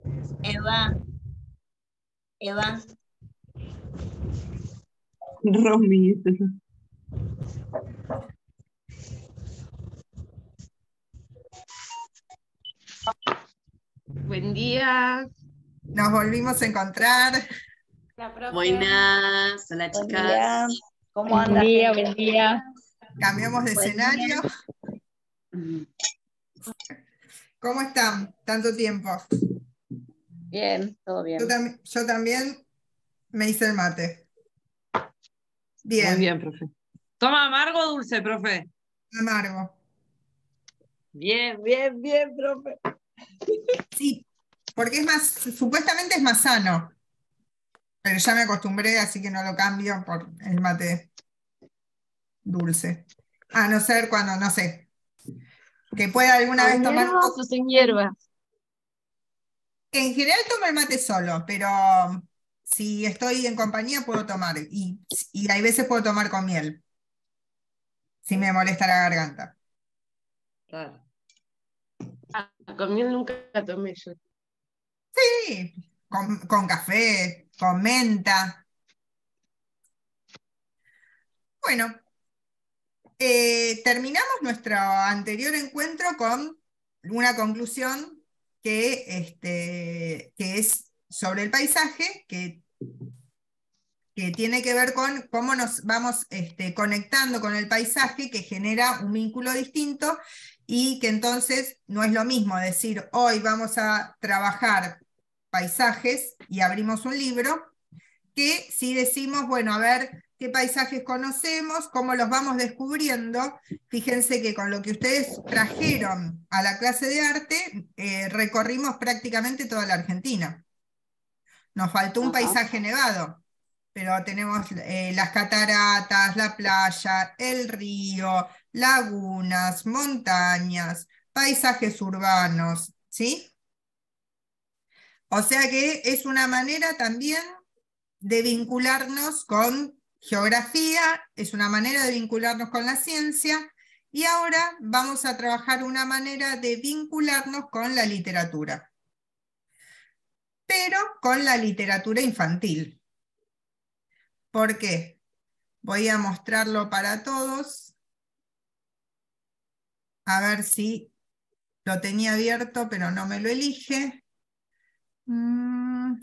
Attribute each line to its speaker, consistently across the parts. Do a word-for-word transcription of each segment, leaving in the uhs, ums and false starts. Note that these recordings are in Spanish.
Speaker 1: Eva, Eva,
Speaker 2: Romy.
Speaker 3: Buen día.
Speaker 4: Nos volvimos a encontrar.
Speaker 3: La profe.
Speaker 5: Buenas, hola
Speaker 1: buen
Speaker 5: chicas.
Speaker 1: día. ¿Cómo
Speaker 6: Buen
Speaker 1: andas?
Speaker 6: día, buen día.
Speaker 4: Cambiamos de
Speaker 1: Buen
Speaker 4: escenario. ¿Cómo están? Tanto tiempo.
Speaker 1: Bien, todo bien.
Speaker 4: Yo, tam- yo también me hice el mate. Bien.
Speaker 2: Muy bien, profe. ¿Toma amargo o dulce, profe?
Speaker 4: Amargo.
Speaker 2: Bien, bien, bien, profe.
Speaker 4: Sí, porque es más, supuestamente es más sano. Pero ya me acostumbré, así que no lo cambio por el mate dulce. A no ser cuando, no sé, que pueda alguna vez
Speaker 3: ¿Con
Speaker 4: tomar un
Speaker 3: hierbas
Speaker 4: poco.
Speaker 3: o sin hierbas?
Speaker 4: En general tomo el mate solo, pero si estoy en compañía puedo tomar. Y, y hay veces puedo tomar con miel, si me molesta la garganta.
Speaker 2: Claro.
Speaker 3: Ah, con miel nunca la tomé yo.
Speaker 4: Sí, con, con café, con menta. Bueno, eh, terminamos nuestro anterior encuentro con una conclusión que, este, que es sobre el paisaje, que, que tiene que ver con cómo nos vamos este, conectando con el paisaje, que genera un vínculo distinto, y que entonces no es lo mismo decir hoy vamos a trabajar paisajes y abrimos un libro, que si decimos, bueno, a ver qué paisajes conocemos, cómo los vamos descubriendo. Fíjense que con lo que ustedes trajeron a la clase de arte, eh, recorrimos prácticamente toda la Argentina. Nos faltó un
Speaker 1: Ajá.
Speaker 4: paisaje nevado, pero tenemos eh, las cataratas, la playa, el río, lagunas, montañas, paisajes urbanos, ¿sí? O sea que es una manera también de vincularnos con geografía, es una manera de vincularnos con la ciencia, y ahora vamos a trabajar una manera de vincularnos con la literatura, pero con la literatura infantil. ¿Por qué? Voy a mostrarlo para todos, a ver si lo tenía abierto, pero no me lo elige. Mm,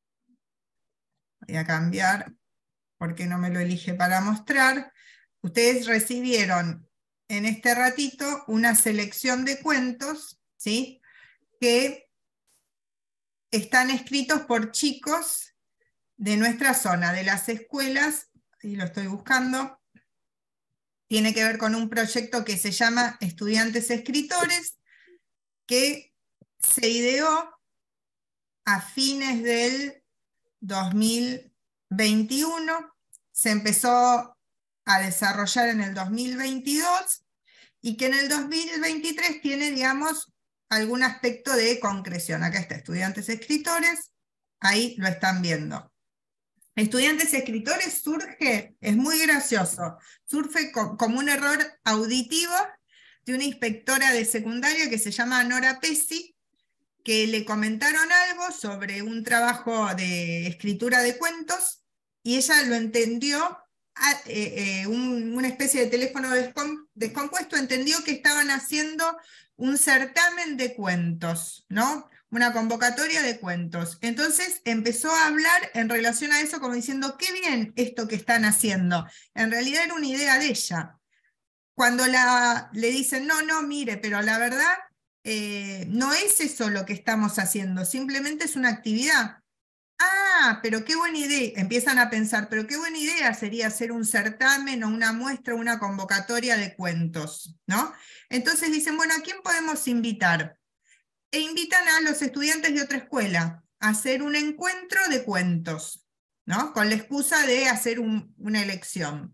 Speaker 4: Voy a cambiar porque no me lo elige para mostrar. Ustedes recibieron en este ratito una selección de cuentos, ¿sí?, que están escritos por chicos de nuestra zona, de las escuelas, y lo estoy buscando. Tiene que ver con un proyecto que se llama Estudiantes Escritores, que se ideó a fines del dos mil veintiuno, se empezó a desarrollar en el dos mil veintidós, y que en el dos mil veintitrés tiene, digamos, algún aspecto de concreción. Acá está, Estudiantes Escritores, ahí lo están viendo. Estudiantes Escritores surge, es muy gracioso, surge co como un error auditivo de una inspectora de secundaria que se llama Nora Pesci, que le comentaron algo sobre un trabajo de escritura de cuentos, y ella lo entendió, a, eh, eh, un, una especie de teléfono descom descompuesto, entendió que estaban haciendo un certamen de cuentos, ¿no? Una convocatoria de cuentos. Entonces empezó a hablar en relación a eso como diciendo, qué bien esto que están haciendo. En realidad era una idea de ella. Cuando la, le dicen, no, no, mire, pero la verdad, eh, no es eso lo que estamos haciendo, simplemente es una actividad. Ah, pero qué buena idea, empiezan a pensar, pero qué buena idea sería hacer un certamen o una muestra, una convocatoria de cuentos, ¿no? Entonces dicen, bueno, ¿a quién podemos invitar? E invitan a los estudiantes de otra escuela a hacer un encuentro de cuentos, ¿no? Con la excusa de hacer un, una elección.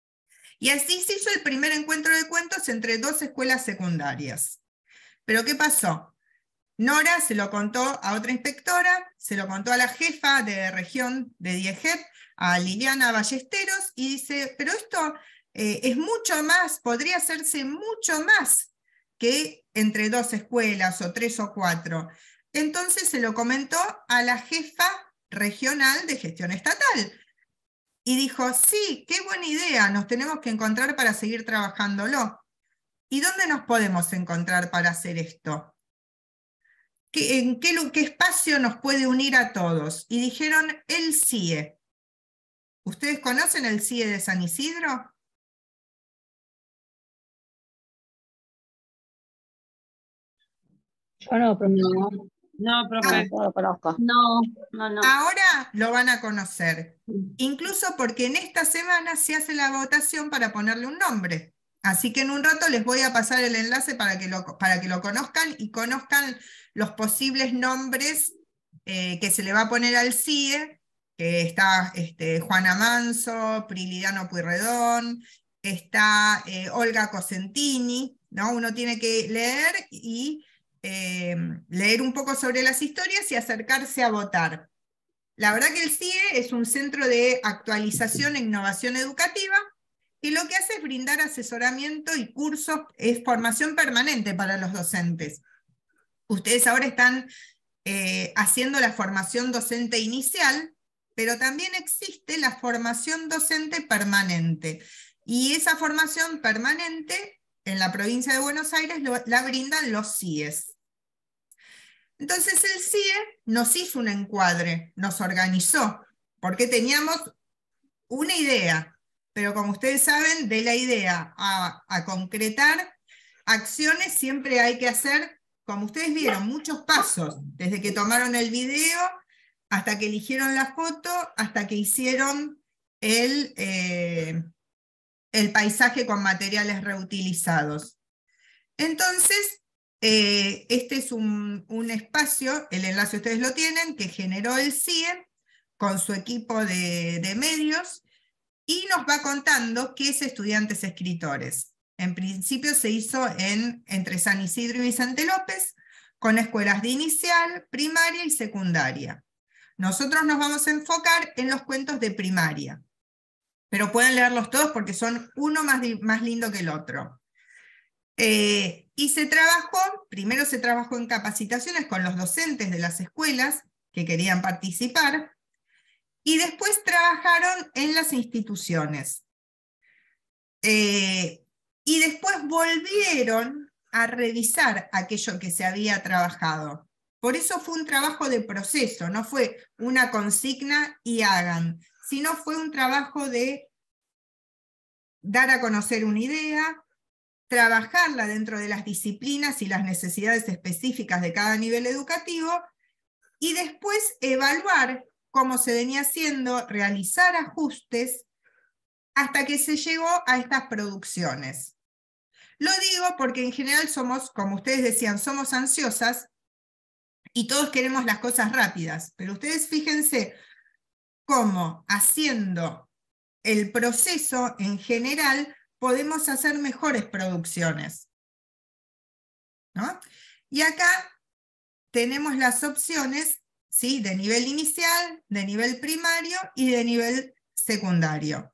Speaker 4: Y así se hizo el primer encuentro de cuentos entre dos escuelas secundarias. ¿Pero qué pasó? Nora se lo contó a otra inspectora, se lo contó a la jefa de región de Dieget, a Liliana Ballesteros, y dice, pero esto eh, es mucho más, podría hacerse mucho más que entre dos escuelas o tres o cuatro. entonces se lo comentó a la jefa regional de gestión estatal. Y dijo, sí, qué buena idea, nos tenemos que encontrar para seguir trabajándolo. ¿Y dónde nos podemos encontrar para hacer esto? ¿Qué, ¿En qué, qué espacio nos puede unir a todos? Y dijeron, el C I E. ¿Ustedes conocen el C I E de San Isidro?
Speaker 1: Yo no, profe. No,
Speaker 2: No, profe.
Speaker 1: no lo conozco. No, no, no.
Speaker 4: Ahora lo van a conocer. Incluso porque en esta semana se hace la votación para ponerle un nombre. Así que en un rato les voy a pasar el enlace para que lo, para que lo conozcan y conozcan los posibles nombres eh, que se le va a poner al C I E, que está este, Juana Manso, Prilidiano Pueyrredón, está eh, Olga Cosentini, ¿no? Uno tiene que leer y eh, leer un poco sobre las historias y acercarse a votar. La verdad que el C I E es un centro de actualización e innovación educativa, y lo que hace es brindar asesoramiento y cursos, es formación permanente para los docentes. Ustedes ahora están eh, haciendo la formación docente inicial, pero también existe la formación docente permanente. Y esa formación permanente en la provincia de Buenos Aires lo, la brindan los C I Es. Entonces el C I E nos hizo un encuadre, nos organizó, porque teníamos una idea, pero como ustedes saben, de la idea a, a concretar acciones siempre hay que hacer, como ustedes vieron, muchos pasos, desde que tomaron el video, hasta que eligieron la foto, hasta que hicieron el, eh, el paisaje con materiales reutilizados. Entonces, eh, este es un, un espacio, el enlace ustedes lo tienen, que generó el C I E con su equipo de, de medios, y nos va contando qué es Estudiantes Escritores. En principio se hizo en, entre San Isidro y Vicente López, con escuelas de inicial, primaria y secundaria. Nosotros nos vamos a enfocar en los cuentos de primaria, pero pueden leerlos todos porque son uno más, más lindo que el otro. Eh, y se trabajó, primero se trabajó en capacitaciones con los docentes de las escuelas que querían participar, y después trabajaron en las instituciones. Eh, y después volvieron a revisar aquello que se había trabajado. Por eso fue un trabajo de proceso, no fue una consigna y hagan, sino fue un trabajo de dar a conocer una idea, trabajarla dentro de las disciplinas y las necesidades específicas de cada nivel educativo, y después evaluar cómo se venía haciendo, realizar ajustes, hasta que se llegó a estas producciones. Lo digo porque en general somos, como ustedes decían, somos ansiosas, y todos queremos las cosas rápidas, pero ustedes fíjense cómo haciendo el proceso en general podemos hacer mejores producciones, ¿no? Y acá tenemos las opciones, ¿sí?, de nivel inicial, de nivel primario y de nivel secundario.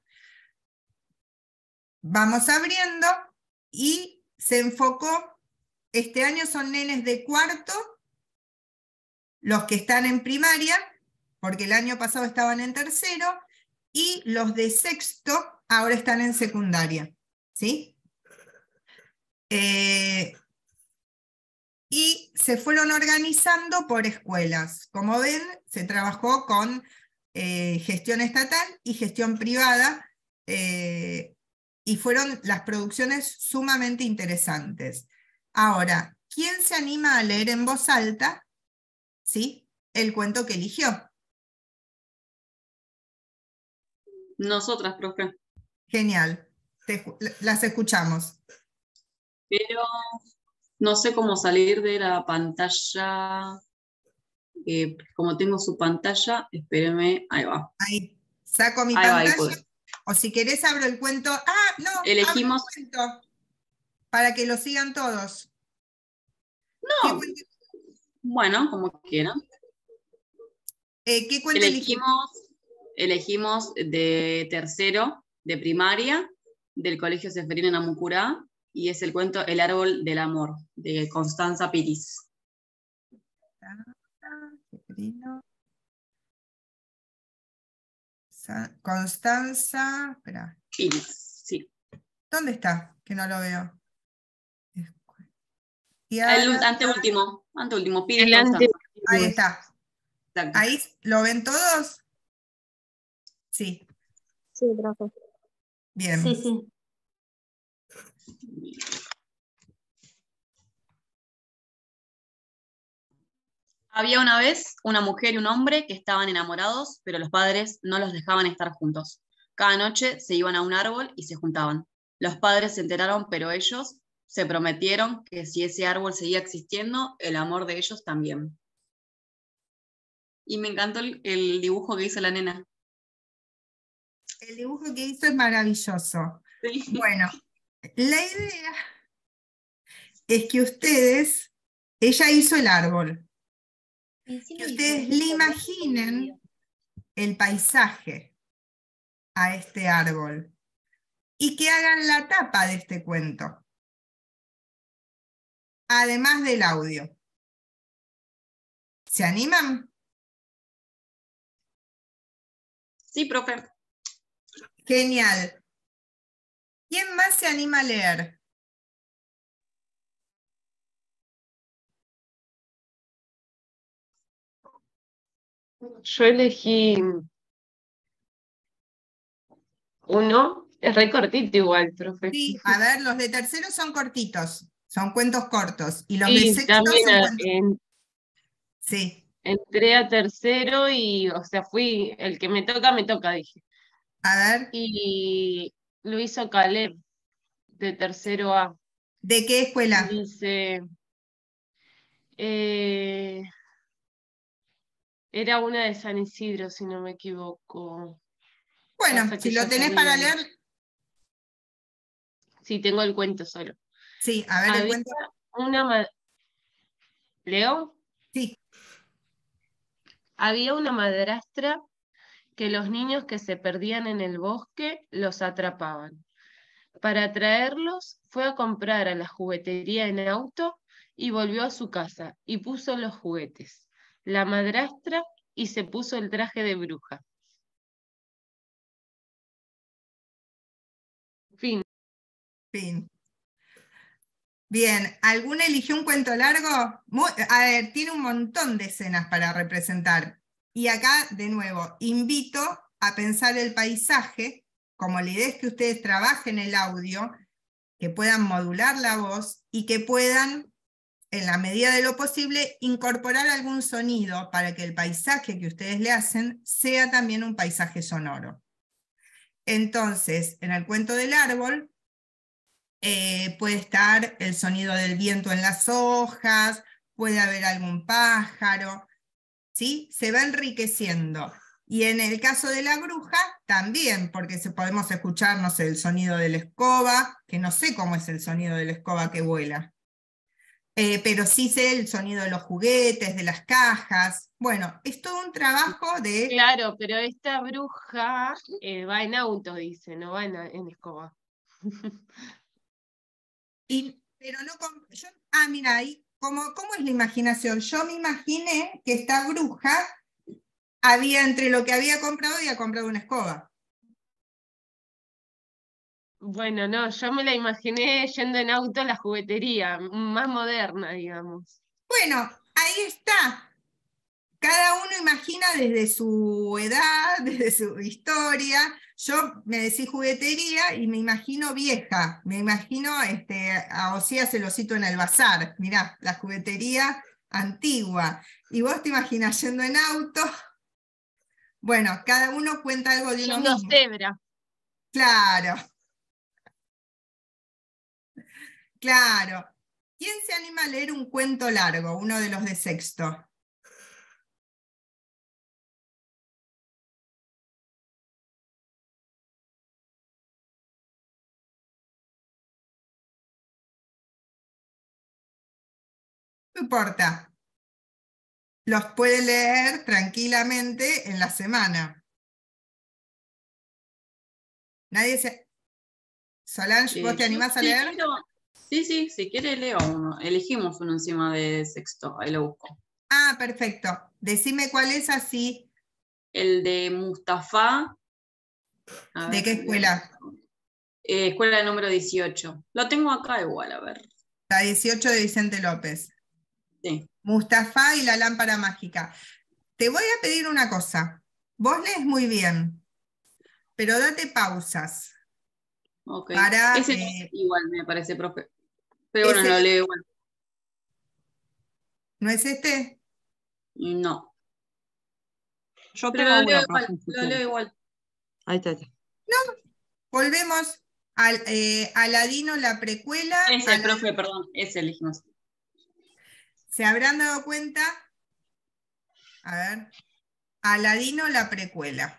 Speaker 4: Vamos abriendo y se enfocó, este año son nenes de cuarto, los que están en primaria, porque el año pasado estaban en tercero, y los de sexto ahora están en secundaria, ¿sí? Eh, y se fueron organizando por escuelas. Como ven, se trabajó con eh, gestión estatal y gestión privada, eh, y fueron las producciones sumamente interesantes. Ahora, ¿quién se anima a leer en voz alta, ¿sí?, el cuento que eligió?
Speaker 1: Nosotras, profe.
Speaker 4: Genial, Te, las escuchamos.
Speaker 1: Pero no sé cómo salir de la pantalla. Eh, como tengo su pantalla, espérenme, ahí va.
Speaker 4: Ahí, saco mi
Speaker 1: ahí
Speaker 4: pantalla,
Speaker 1: va, ahí
Speaker 4: o si querés abro el cuento. Ah, no,
Speaker 1: elegimos.
Speaker 4: abro el cuento para que lo sigan todos.
Speaker 1: No, bueno, como quieran.
Speaker 4: Eh, ¿Qué cuento
Speaker 1: elegimos? Elegimos de tercero, de primaria, del Colegio Seferino en Amucurá, y es el cuento El árbol del amor, de Constanza Piris.
Speaker 4: Pecorino. Constanza, espera.
Speaker 1: Iris, sí.
Speaker 4: ¿Dónde está? Que no lo veo.
Speaker 1: El
Speaker 4: Kiara,
Speaker 1: anteúltimo, anteúltimo, Pires
Speaker 2: El
Speaker 1: Constanza.
Speaker 4: ahí está.
Speaker 1: Exacto.
Speaker 4: ¿Ahí lo ven todos? Sí,
Speaker 5: Sí, profe.
Speaker 4: bien.
Speaker 5: Sí, sí.
Speaker 1: Había una vez una mujer y un hombre que estaban enamorados, pero los padres no los dejaban estar juntos. Cada noche se iban a un árbol y se juntaban. Los padres se enteraron, pero ellos se prometieron que si ese árbol seguía existiendo, el amor de ellos también. Y me encantó el, el dibujo que hizo la nena.
Speaker 4: El dibujo que hizo es maravilloso.
Speaker 1: Sí.
Speaker 4: Bueno, la idea es que ustedes, ella hizo el árbol, que ustedes le imaginen el paisaje a este árbol y que hagan la tapa de este cuento, además del audio. ¿Se animan?
Speaker 1: Sí, profe.
Speaker 4: Genial. ¿Quién más se anima a leer?
Speaker 3: Yo elegí uno, es re cortito igual, profe.
Speaker 4: Sí, a ver, los de tercero son cortitos, son cuentos cortos, y los de
Speaker 3: Sí,
Speaker 4: sexto
Speaker 3: también
Speaker 4: son
Speaker 3: a-
Speaker 4: cuentos...
Speaker 3: en-
Speaker 4: Sí,
Speaker 3: entré a tercero y, o sea, fui, el que me toca, me toca, dije.
Speaker 4: a ver,
Speaker 3: Y lo hizo Caleb, de tercero A.
Speaker 4: ¿de qué escuela?
Speaker 3: Dice, eh, era una de San Isidro, si no me equivoco.
Speaker 4: Bueno,
Speaker 3: Pasa que
Speaker 4: si lo
Speaker 3: ya
Speaker 4: tenés
Speaker 3: perdí
Speaker 4: para
Speaker 3: el-
Speaker 4: leer,
Speaker 3: Sí, tengo el cuento solo.
Speaker 4: sí, a ver el
Speaker 3: Había
Speaker 4: cuento.
Speaker 3: una ma- ¿Leo?
Speaker 4: Sí,
Speaker 3: Había una madrastra que los niños que se perdían en el bosque los atrapaban. Para traerlos fue a comprar a la juguetería en auto y volvió a su casa y puso los juguetes, la madrastra y se puso el traje de bruja. Fin.
Speaker 4: fin. Bien, ¿alguno eligió un cuento largo? Muy- a ver, tiene un montón de escenas para representar. Y acá, de nuevo, invito a pensar el paisaje, como la idea es que ustedes trabajen el audio, que puedan modular la voz y que puedan, en la medida de lo posible, incorporar algún sonido para que el paisaje que ustedes le hacen sea también un paisaje sonoro. Entonces, en el cuento del árbol, Eh, puede estar el sonido del viento en las hojas, puede haber algún pájaro, ¿sí? Se va enriqueciendo. Y en el caso de la bruja, también, porque se, podemos escuchar, no sé, el sonido de la escoba, que no sé cómo es el sonido de la escoba que vuela, eh, pero sí sé el sonido de los juguetes, de las cajas. Bueno, es todo un trabajo de...
Speaker 3: Claro, pero esta bruja eh, va en auto, dice, no va en, en escoba.
Speaker 4: Y, pero no con- yo- ah, mira, ahí, ¿cómo, ¿cómo es la imaginación? Yo me imaginé que esta bruja había, entre lo que había comprado, había comprado una escoba.
Speaker 3: Bueno, no, yo me la imaginé yendo en auto a la juguetería, más moderna, digamos.
Speaker 4: Bueno, ahí está. Cada uno imagina desde su edad, desde su historia. Yo me decís juguetería y me imagino vieja, me imagino este, a Osías el osito en el bazar, mirá, la juguetería antigua. Y vos te imaginás yendo en auto. Bueno, cada uno cuenta algo de uno
Speaker 3: Yendo a
Speaker 4: mismo.
Speaker 3: Zebra.
Speaker 4: Claro, claro. ¿Quién se anima a leer un cuento largo, uno de los de sexto? No importa. Los puede leer tranquilamente en la semana. Nadie se... Solange, ¿vos
Speaker 1: Eh,
Speaker 4: te
Speaker 1: yo
Speaker 4: animás a
Speaker 1: sí
Speaker 4: leer?
Speaker 1: quiero, sí, sí, si quiere leo uno. Elegimos uno encima de sexto, ahí lo busco.
Speaker 4: Ah, perfecto. Decime cuál es así.
Speaker 1: El de Mustafa. A
Speaker 4: ¿De
Speaker 1: ver,
Speaker 4: qué escuela?
Speaker 1: eh, escuela número dieciocho. Lo tengo acá igual, a ver.
Speaker 4: La dieciocho de Vicente López.
Speaker 1: Sí.
Speaker 4: Mustafa y la lámpara mágica. Te voy a pedir una cosa. Vos lees muy bien, pero date pausas
Speaker 1: Ok.
Speaker 4: para...
Speaker 1: Ese
Speaker 4: eh,
Speaker 1: igual me parece, profe. Pero bueno,
Speaker 4: ese,
Speaker 1: lo leo igual.
Speaker 4: ¿no es este?
Speaker 1: No.
Speaker 2: Yo
Speaker 1: Pero
Speaker 2: tengo
Speaker 1: lo leo
Speaker 2: uno,
Speaker 1: igual,
Speaker 2: profe, si
Speaker 1: lo
Speaker 2: quiere.
Speaker 1: leo igual.
Speaker 2: Ahí está, ahí está.
Speaker 4: Volvemos al eh, Aladino, la precuela.
Speaker 1: Ese,
Speaker 4: a la-
Speaker 1: profe, perdón, ese elegimos.
Speaker 4: ¿Se habrán dado cuenta? A ver. Aladino, la precuela.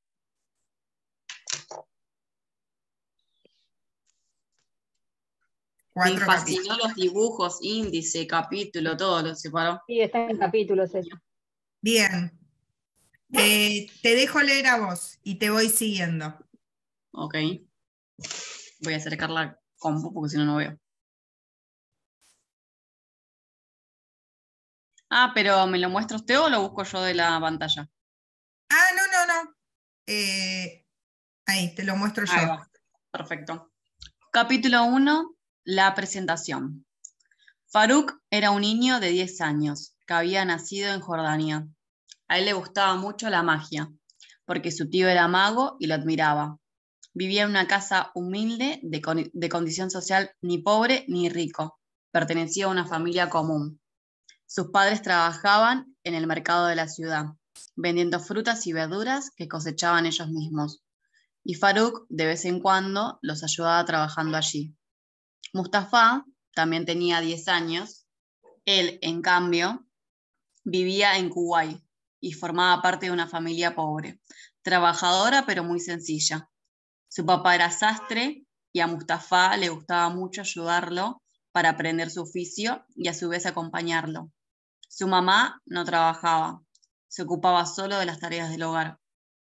Speaker 1: Me
Speaker 4: Cuatro capítulos.
Speaker 1: fascinó los dibujos, índice, capítulo, todo lo separó.
Speaker 5: Sí, está en capítulos eso.
Speaker 4: Bien. Eh, te dejo leer a vos y te voy siguiendo.
Speaker 1: Ok. Voy a acercar la compu porque si no, no veo. Ah, pero ¿me lo muestra usted o lo busco yo de la pantalla?
Speaker 4: Ah, no, no, no. Eh, ahí, te lo muestro
Speaker 1: Ahí
Speaker 4: yo.
Speaker 1: va. Perfecto. Capítulo uno. La presentación. Faruk era un niño de diez años que había nacido en Jordania. A él le gustaba mucho la magia, porque su tío era mago y lo admiraba. Vivía en una casa humilde, de, con- de condición social ni pobre ni rico. Pertenecía a una familia común. Sus padres trabajaban en el mercado de la ciudad, vendiendo frutas y verduras que cosechaban ellos mismos. Y Faruk, de vez en cuando, los ayudaba trabajando allí. Mustafa también tenía diez años. Él, en cambio, vivía en Kuwait y formaba parte de una familia pobre, trabajadora pero muy sencilla. Su papá era sastre y a Mustafa le gustaba mucho ayudarlo para aprender su oficio y a su vez acompañarlo. Su mamá no trabajaba, se ocupaba solo de las tareas del hogar.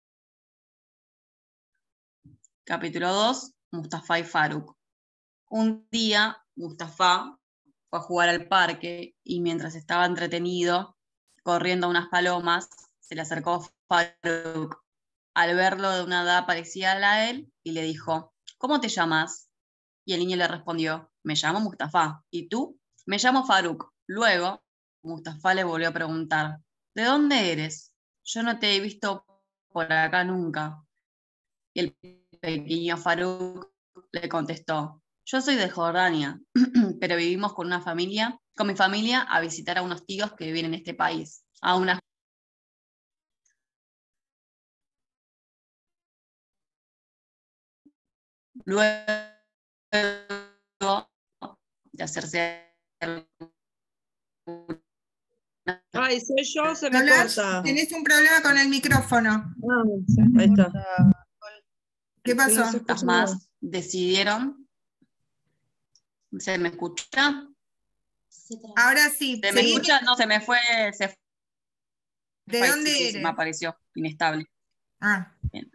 Speaker 1: Capítulo dos. Mustafa y Faruk. Un día, Mustafa fue a jugar al parque y mientras estaba entretenido, corriendo a unas palomas, se le acercó Faruk. Al verlo de una edad parecida a la de él, y le dijo, ¿cómo te llamas? Y el niño le respondió, me llamo Mustafa. ¿Y tú? Me llamo Faruk. Luego, Mustafa le volvió a preguntar, ¿de dónde eres? Yo no te he visto por acá nunca. Y el pequeño Faruk le contestó, yo soy de Jordania, pero vivimos con una familia, con mi familia a visitar a unos tíos que viven en este país, a unas luego de hacerse
Speaker 2: Ay, soy yo, se me
Speaker 4: Solange,
Speaker 2: corta.
Speaker 4: tenés un problema con el micrófono.
Speaker 2: Ah, ahí está.
Speaker 4: ¿Qué
Speaker 2: Que no
Speaker 4: pasó?
Speaker 2: se escucha
Speaker 1: más
Speaker 2: nada.
Speaker 1: decidieron, ¿se me escucha?
Speaker 4: Ahora sí,
Speaker 1: ¿Se me
Speaker 4: seguí.
Speaker 1: escucha? No, se me fue, se
Speaker 4: ¿De
Speaker 1: fue,
Speaker 4: dónde
Speaker 1: sí, sí, se me
Speaker 4: eres?
Speaker 1: apareció, inestable.
Speaker 4: Ah,
Speaker 1: Bien.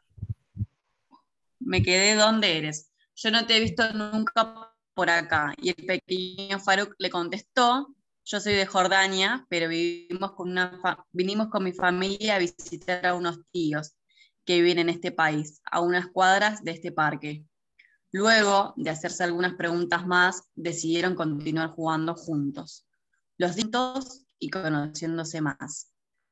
Speaker 1: Me quedé donde eres. Yo no te he visto nunca por acá. Y el pequeño Faruk le contestó, yo soy de Jordania, pero vivimos con una fa- vinimos con mi familia a visitar a unos tíos que viven en este país, a unas cuadras de este parque. Luego de hacerse algunas preguntas más, decidieron continuar jugando juntos, los distintos y conociéndose más.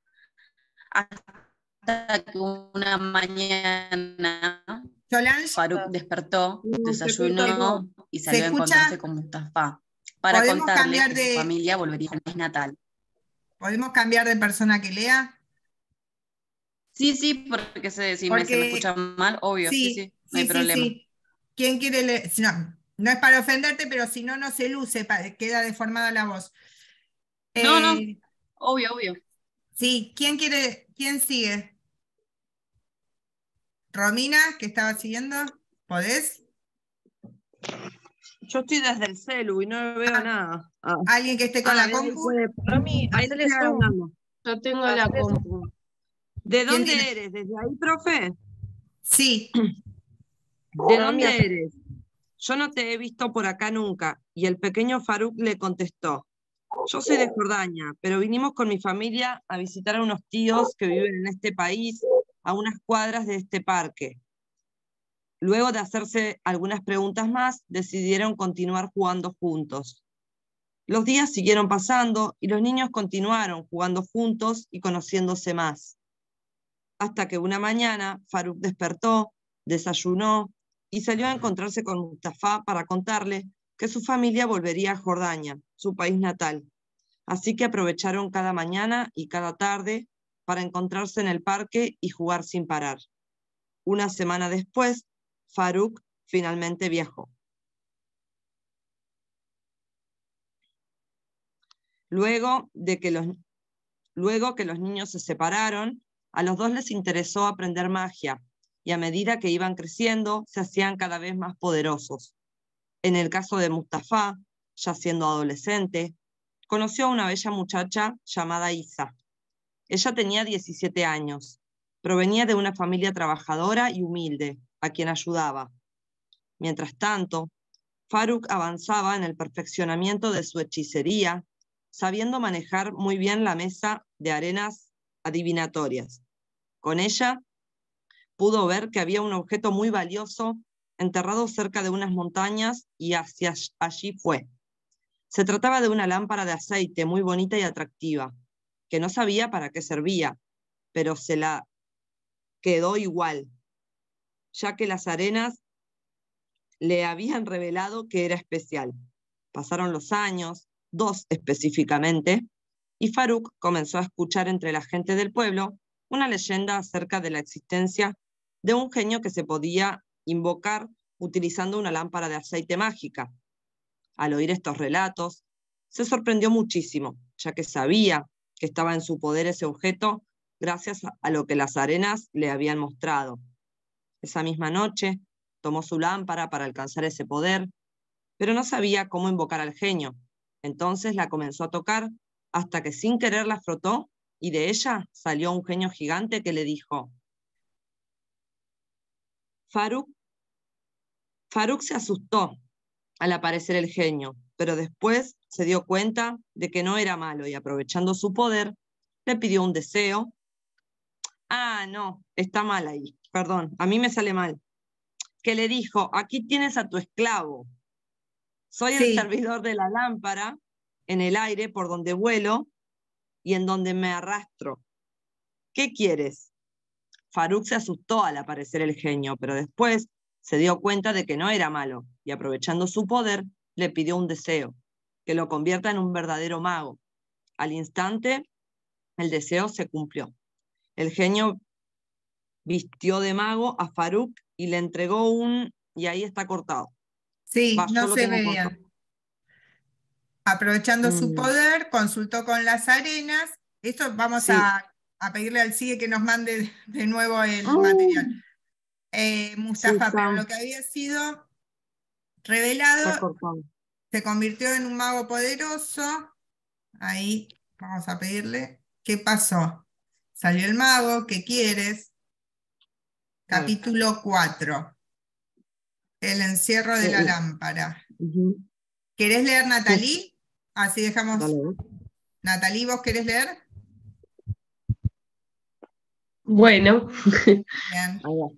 Speaker 1: Hasta que una mañana
Speaker 4: Solange,
Speaker 1: Faruk despertó,
Speaker 2: No, se corta
Speaker 1: desayunó y
Speaker 4: ¿se
Speaker 1: salió a
Speaker 4: escucha?
Speaker 1: encontrarse con Mustafa para
Speaker 4: ¿Podemos
Speaker 1: contarle
Speaker 4: cambiar
Speaker 1: que su
Speaker 4: de,
Speaker 1: familia volvería al país natal.
Speaker 4: ¿podemos cambiar de persona que lea?
Speaker 1: Sí, sí, porque se, si me, se me escucha
Speaker 4: Porque
Speaker 1: mal, obvio, sí,
Speaker 4: sí,
Speaker 1: sí, no hay
Speaker 4: sí, sí,
Speaker 1: problema.
Speaker 4: sí. ¿Quién quiere leer? Si No, no es para ofenderte, pero si no, no se luce, pa- queda deformada la voz.
Speaker 1: No, no,
Speaker 4: Eh,
Speaker 1: obvio, obvio.
Speaker 4: sí, ¿quién quiere? ¿Quién sigue? Romina, que estaba siguiendo, ¿podés?
Speaker 2: Yo estoy desde el celu y no veo
Speaker 4: Ah,
Speaker 2: nada. Ah,
Speaker 4: ¿alguien que esté con
Speaker 2: ah,
Speaker 4: la
Speaker 2: ahí
Speaker 4: compu?
Speaker 2: puede.
Speaker 3: Romy,
Speaker 2: Ahí
Speaker 3: hacele
Speaker 2: estoy
Speaker 3: zoom.
Speaker 2: agrandando.
Speaker 3: Yo tengo la
Speaker 2: Hacele zoom.
Speaker 3: compu.
Speaker 2: ¿De
Speaker 4: ¿Quién
Speaker 2: dónde
Speaker 4: tiene?
Speaker 2: eres? ¿Desde ahí, profe?
Speaker 4: Sí,
Speaker 2: ¿De
Speaker 3: Romy,
Speaker 2: dónde
Speaker 3: acá.
Speaker 2: eres? Yo no te he visto por acá nunca. Y el pequeño Faruk le contestó, Yo soy de Jordania, pero vinimos con mi familia a visitar a unos tíos que viven en este país, a unas cuadras de este parque. Luego de hacerse algunas preguntas más, decidieron continuar jugando juntos. Los días siguieron pasando y los niños continuaron jugando juntos y conociéndose más. Hasta que una mañana Farouk despertó, desayunó y salió a encontrarse con Mustafa para contarle que su familia volvería a Jordania, su país natal. Así que aprovecharon cada mañana y cada tarde para encontrarse en el parque y jugar sin parar. Una semana después, Farouk finalmente viajó. Luego de que los, luego que los niños se separaron, a los dos les interesó aprender magia, y a medida que iban creciendo, se hacían cada vez más poderosos. En el caso de Mustafa, ya siendo adolescente, conoció a una bella muchacha llamada Isa. Ella tenía diecisiete años, provenía de una familia trabajadora y humilde, a quien ayudaba. Mientras tanto, Farouk avanzaba en el perfeccionamiento de su hechicería, sabiendo manejar muy bien la mesa de arenas adivinatorias. Con ella, pudo ver que había un objeto muy valioso enterrado cerca de unas montañas y hacia allí fue. Se trataba de una lámpara de aceite muy bonita y atractiva, que no sabía para qué servía, pero se la quedó igual, ya que las arenas le habían revelado que era especial. Pasaron los años, dos específicamente, y Farouk comenzó a escuchar entre la gente del pueblo una leyenda acerca de la existencia de un genio que se podía invocar utilizando una lámpara de aceite mágica. Al oír estos relatos, se sorprendió muchísimo, ya que sabía que estaba en su poder ese objeto gracias a lo que las arenas le habían mostrado. Esa misma noche, tomó su lámpara para alcanzar ese poder, pero no sabía cómo invocar al genio. Entonces la comenzó a tocar hasta que sin querer la frotó y de ella salió un genio gigante que le dijo: Farouk, Farouk se asustó al aparecer el genio, pero después se dio cuenta de que no era malo y aprovechando su poder, le pidió un deseo. Ah, no, está mal ahí, perdón, a mí me sale mal. Que le dijo: aquí tienes a tu esclavo. Soy el
Speaker 4: Sí,
Speaker 2: servidor de la lámpara en el aire por donde vuelo y en donde me arrastro. ¿Qué quieres? Farouk se asustó al aparecer el genio, pero después se dio cuenta de que no era malo y aprovechando su poder le pidió un deseo, que lo convierta en un verdadero mago. Al instante, el deseo se cumplió. El genio vistió de mago a Farouk y le entregó un... y ahí está cortado.
Speaker 4: sí,
Speaker 2: Va,
Speaker 4: no
Speaker 2: yo lo
Speaker 4: se
Speaker 2: tengo
Speaker 4: ve
Speaker 2: cortado.
Speaker 4: bien. Aprovechando su
Speaker 2: Mm,
Speaker 4: poder, consultó con las arenas. Esto vamos
Speaker 2: sí.
Speaker 4: a, a pedirle al C I E que nos mande de nuevo el material.
Speaker 2: Mm,
Speaker 4: Eh,
Speaker 2: sí,
Speaker 4: Mustafa,
Speaker 2: está,
Speaker 4: pero lo que había sido
Speaker 2: está
Speaker 4: revelado
Speaker 2: cortado.
Speaker 4: se convirtió en un mago poderoso. Ahí vamos a pedirle. ¿Qué pasó? Salió el mago, ¿qué quieres?
Speaker 2: Claro.
Speaker 4: Capítulo cuatro. El encierro de
Speaker 2: Eh,
Speaker 4: la
Speaker 2: eh,
Speaker 4: lámpara.
Speaker 2: ujú.
Speaker 4: ¿Querés leer,
Speaker 2: Sí,
Speaker 4: Natalie? Así dejamos.
Speaker 2: dale, ¿eh?
Speaker 4: Natalie, ¿vos querés leer?
Speaker 3: Bueno,
Speaker 4: Bien.
Speaker 2: Ahí va.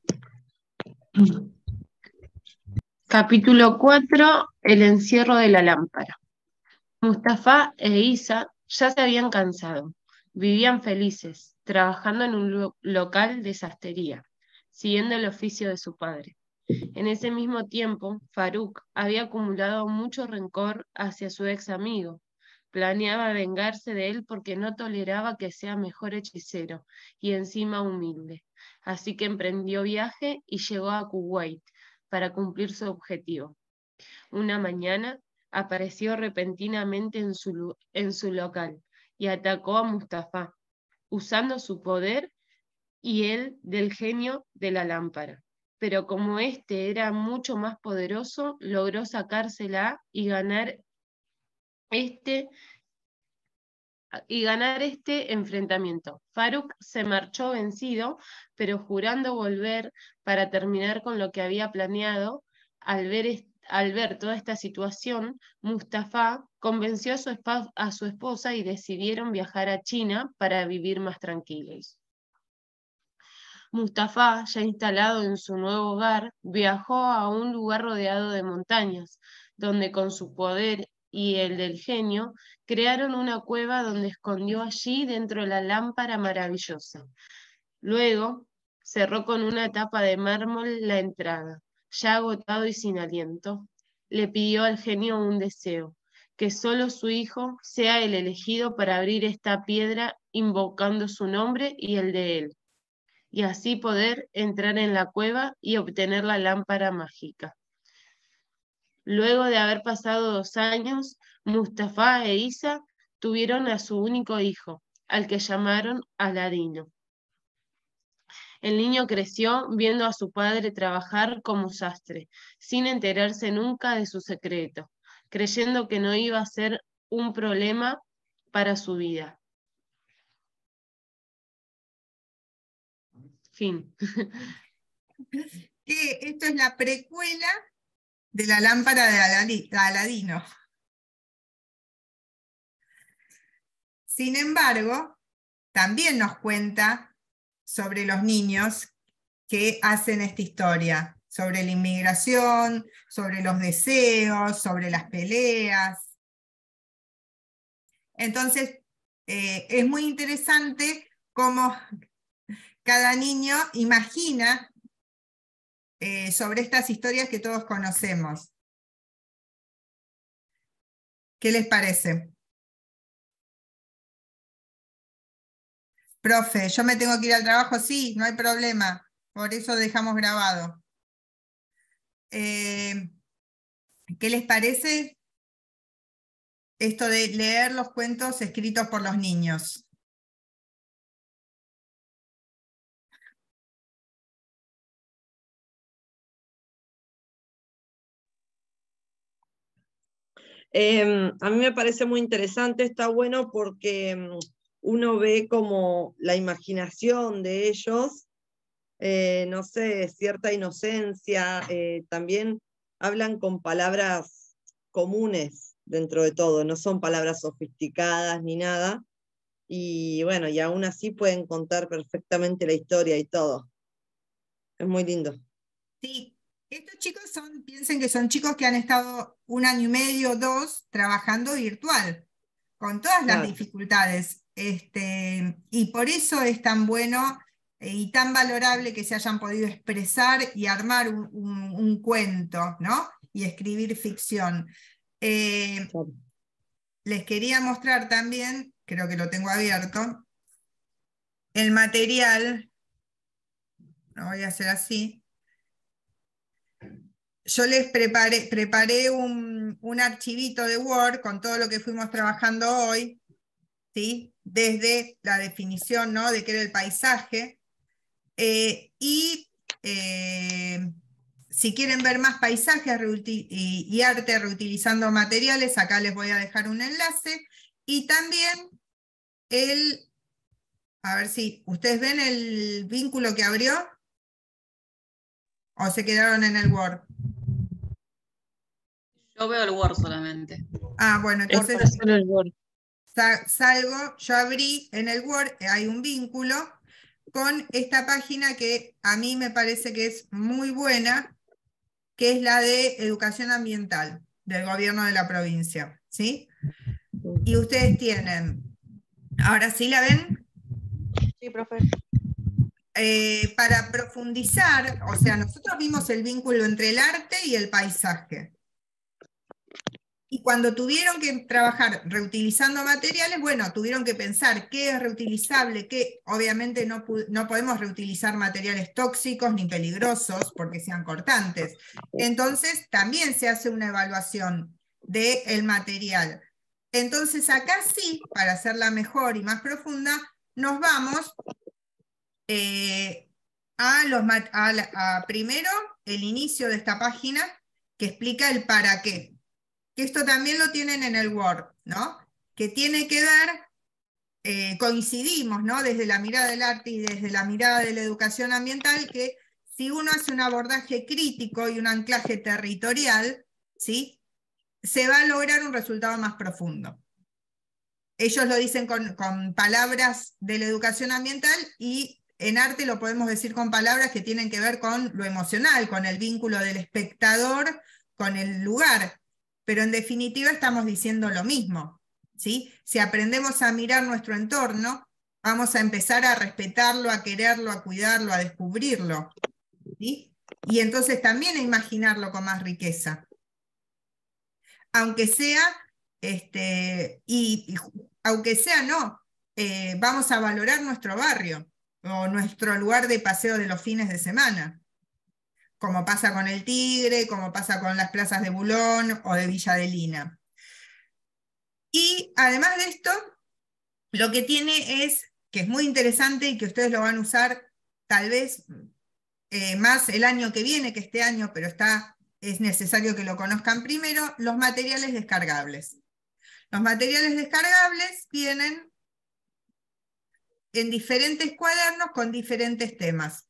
Speaker 3: capítulo cuatro, el encierro de la lámpara. Mustafa e Isa ya se habían cansado. Vivían felices, trabajando en un lo- local de sastrería, siguiendo el oficio de su padre. En ese mismo tiempo, Farouk había acumulado mucho rencor hacia su ex amigo. Planeaba vengarse de él porque no toleraba que sea mejor hechicero y encima humilde. Así que emprendió viaje y llegó a Kuwait para cumplir su objetivo. Una mañana apareció repentinamente en su, lu- en su local y atacó a Mustafa, usando su poder y el del genio de la lámpara. Pero como éste era mucho más poderoso, logró sacársela y ganar este, y ganar este enfrentamiento. Farouk se marchó vencido, pero jurando volver para terminar con lo que había planeado. Al ver, est- al ver toda esta situación, Mustafa convenció a su, a su esposa y decidieron viajar a China para vivir más tranquilos. Mustafa, ya instalado en su nuevo hogar, viajó a un lugar rodeado de montañas, donde con su poder y el del genio, crearon una cueva donde escondió allí dentro de la lámpara maravillosa. Luego, cerró con una tapa de mármol la entrada. Ya agotado y sin aliento, le pidió al genio un deseo, que solo su hijo sea el elegido para abrir esta piedra invocando su nombre y el de él, y así poder entrar en la cueva y obtener la lámpara mágica. Luego de haber pasado dos años, Mustafa e Isa tuvieron a su único hijo, al que llamaron Aladino. El niño creció viendo a su padre trabajar como sastre, sin enterarse nunca de su secreto, creyendo que no iba a ser un problema para su vida. Fin.
Speaker 4: Que esto es la precuela de la lámpara de Aladino. Sin embargo, también nos cuenta sobre los niños que hacen esta historia, sobre la inmigración, sobre los deseos, sobre las peleas. Entonces, eh, es muy interesante cómo cada niño imagina eh, sobre estas historias que todos conocemos. ¿Qué les parece? Profe, yo me tengo que ir al trabajo, sí, no hay problema, por eso dejamos grabado. Eh, ¿Qué les parece esto de leer los cuentos escritos por los niños?
Speaker 2: Eh, a mí me parece muy interesante, está bueno porque um, uno ve como la imaginación de ellos, eh, no sé, cierta inocencia, eh, también hablan con palabras comunes dentro de todo, no son palabras sofisticadas ni nada, y bueno, y aún así pueden contar perfectamente la historia y todo. Es muy lindo.
Speaker 4: Sí. Estos chicos son, piensen que son chicos que han estado un año y medio, dos, trabajando virtual, con todas las
Speaker 2: Claro.
Speaker 4: dificultades. Este, y por eso es tan bueno eh, y tan valorable que se hayan podido expresar y armar un, un, un cuento, ¿no? Y escribir ficción. Eh,
Speaker 2: Claro.
Speaker 4: Les quería mostrar también, creo que lo tengo abierto, el material. Lo voy a hacer así. Yo les preparé, preparé un, un archivito de Word con todo lo que fuimos trabajando hoy, ¿sí? Desde la definición, ¿no?, de qué era el paisaje. Eh, y eh, si quieren ver más paisajes y, y arte reutilizando materiales, acá les voy a dejar un enlace. Y también el, a ver si, ¿ustedes ven el vínculo que abrió? ¿O se quedaron en el Word?
Speaker 1: Yo veo el Word solamente.
Speaker 4: Ah, bueno, entonces
Speaker 3: Es solo el Word.
Speaker 4: salgo, yo abrí en el Word, hay un vínculo con esta página que a mí me parece que es muy buena, que es la de educación ambiental del gobierno de la provincia, ¿sí? Y ustedes tienen, ¿ahora sí la ven?
Speaker 5: Sí, profe.
Speaker 4: Eh, para profundizar, o sea, nosotros vimos el vínculo entre el arte y el paisaje. Y cuando tuvieron que trabajar reutilizando materiales, bueno, tuvieron que pensar qué es reutilizable, qué obviamente no, no podemos reutilizar materiales tóxicos ni peligrosos porque sean cortantes. Entonces también se hace una evaluación del material. Entonces acá sí, para hacerla mejor y más profunda, nos vamos eh, a, los, a, la, a primero el inicio de esta página que explica el para qué. Que esto también lo tienen en el Word, ¿no? Que tiene que ver, eh, coincidimos, ¿no?, desde la mirada del arte y desde la mirada de la educación ambiental, que si uno hace un abordaje crítico y un anclaje territorial, ¿sí? Se va a lograr un resultado más profundo. Ellos lo dicen con, con palabras de la educación ambiental y en arte lo podemos decir con palabras que tienen que ver con lo emocional, con el vínculo del espectador con el lugar. Pero en definitiva estamos diciendo lo mismo, ¿sí? Si aprendemos a mirar nuestro entorno, vamos a empezar a respetarlo, a quererlo, a cuidarlo, a descubrirlo, ¿sí? Y entonces también a imaginarlo con más riqueza. Aunque sea, este, y, y aunque sea no, eh, vamos a valorar nuestro barrio o nuestro lugar de paseo de los fines de semana, como pasa con el Tigre, como pasa con las plazas de Bulón o de Villa Adelina. Y además de esto, lo que tiene es, que es muy interesante y que ustedes lo van a usar tal vez eh, más el año que viene que este año, pero está, es necesario que lo conozcan primero, los materiales descargables. Los materiales descargables vienen en diferentes cuadernos con diferentes temas.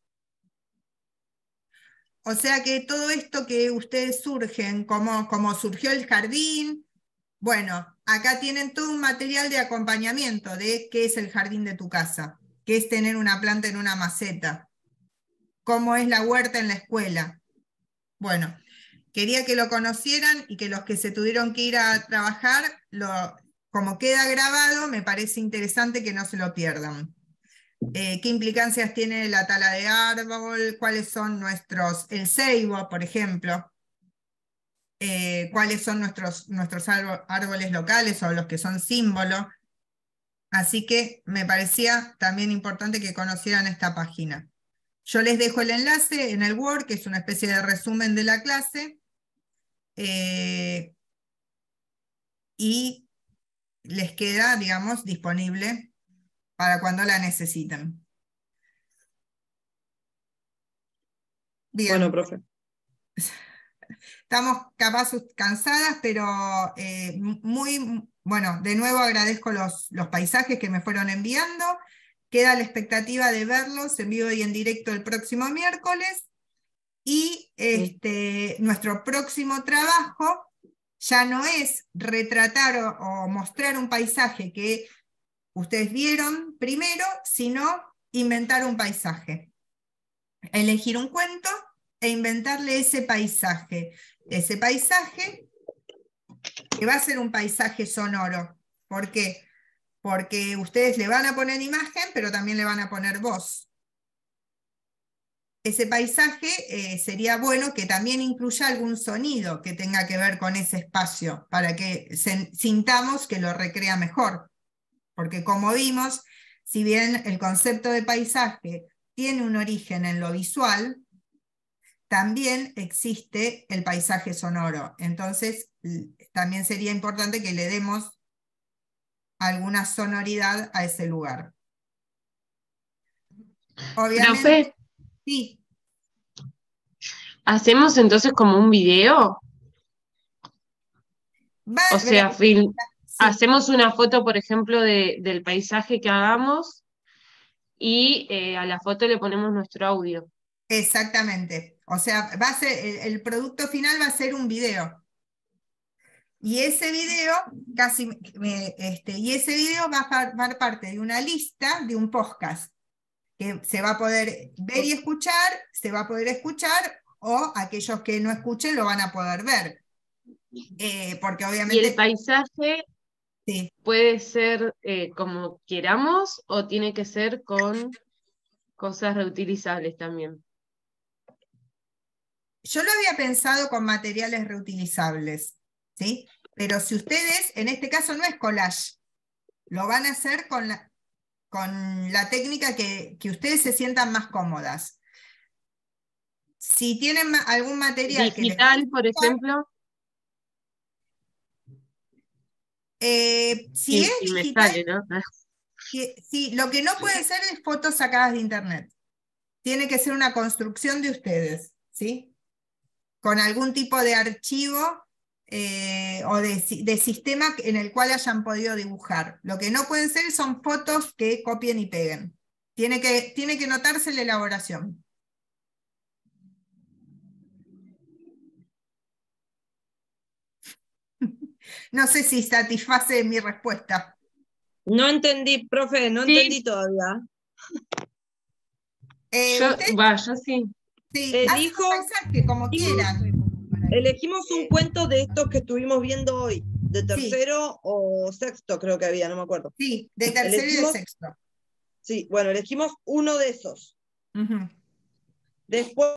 Speaker 4: O sea que todo esto que ustedes surgen, como, como surgió el jardín, bueno, acá tienen todo un material de acompañamiento de qué es el jardín de tu casa, qué es tener una planta en una maceta, cómo es la huerta en la escuela. Bueno, quería que lo conocieran y que los que se tuvieron que ir a trabajar, lo, como queda grabado, me parece interesante que no se lo pierdan. Eh, ¿Qué implicancias tiene la tala de árbol? ¿Cuáles son nuestros, el ceibo, por ejemplo? Eh, ¿Cuáles son nuestros, nuestros árboles locales o los que son símbolo? Así que me parecía también importante que conocieran esta página. Yo les dejo el enlace en el Word, que es una especie de resumen de la clase, eh, y les queda, digamos, disponible para cuando la necesiten. Bien.
Speaker 2: Bueno, profe.
Speaker 4: Estamos capaz cansadas, pero eh, muy, bueno, de nuevo agradezco los, los paisajes que me fueron enviando. Queda la expectativa de verlos en vivo y en directo el próximo miércoles. Y este, nuestro próximo trabajo ya no es retratar o, o mostrar un paisaje que ustedes vieron primero, sino inventar un paisaje. Elegir un cuento e inventarle ese paisaje. Ese paisaje que va a ser un paisaje sonoro. ¿Por qué? Porque ustedes le van a poner imagen, pero también le van a poner voz. Ese paisaje eh, sería bueno que también incluya algún sonido que tenga que ver con ese espacio, para que se, sintamos que lo recrea mejor. Porque como vimos, si bien el concepto de paisaje tiene un origen en lo visual, también existe el paisaje sonoro. Entonces, también sería importante que le demos alguna sonoridad a ese lugar. Obviamente,
Speaker 3: Profe,
Speaker 4: sí.
Speaker 3: ¿hacemos entonces como un video?
Speaker 4: Va,
Speaker 3: O sea, film,
Speaker 4: sí.
Speaker 3: hacemos una foto, por ejemplo, de, del paisaje que hagamos y eh, a la foto le ponemos nuestro audio.
Speaker 4: Exactamente. O sea, va a ser, el, el producto final va a ser un video. Y ese video, casi, me, este, y ese video va a formar parte de una lista de un podcast que se va a poder ver y escuchar, se va a poder escuchar, o aquellos que no escuchen lo van a poder ver. Eh, porque obviamente...
Speaker 3: ¿Y el paisaje
Speaker 4: sí.
Speaker 3: puede ser eh, como queramos o tiene que ser con cosas reutilizables también?
Speaker 4: Yo lo había pensado con materiales reutilizables, ¿sí? Pero si ustedes, en este caso no es collage, lo van a hacer con la, con la técnica que, que ustedes se sientan más cómodas. Si tienen algún material
Speaker 3: Digital,
Speaker 4: que les
Speaker 3: por ejemplo.
Speaker 4: Eh, si
Speaker 3: Sí,
Speaker 4: es
Speaker 3: sí, me
Speaker 4: digital,
Speaker 3: sale, ¿no?
Speaker 4: si, si, lo que no puede ser es fotos sacadas de internet. Tiene que ser una construcción de ustedes, ¿sí? Con algún tipo de archivo eh, o de, de sistema en el cual hayan podido dibujar. Lo que no pueden ser son fotos que copien y peguen. Tiene que, tiene que notarse la elaboración. No sé si satisface mi respuesta.
Speaker 2: No entendí, profe, no
Speaker 3: Sí.
Speaker 2: entendí todavía.
Speaker 4: Eh,
Speaker 3: Yo,
Speaker 4: ¿usted?
Speaker 3: va, yo sí.
Speaker 4: Sí, hacen
Speaker 2: Elijo,
Speaker 4: un mensaje como quieran.
Speaker 2: elegimos un cuento de estos que estuvimos viendo hoy, de
Speaker 4: Sí.
Speaker 2: tercero o sexto creo que había, no me acuerdo.
Speaker 4: Sí, de tercero y de
Speaker 2: Elegimos-
Speaker 4: sexto.
Speaker 2: Sí, bueno, elegimos uno de esos.
Speaker 4: Ujú.
Speaker 2: Después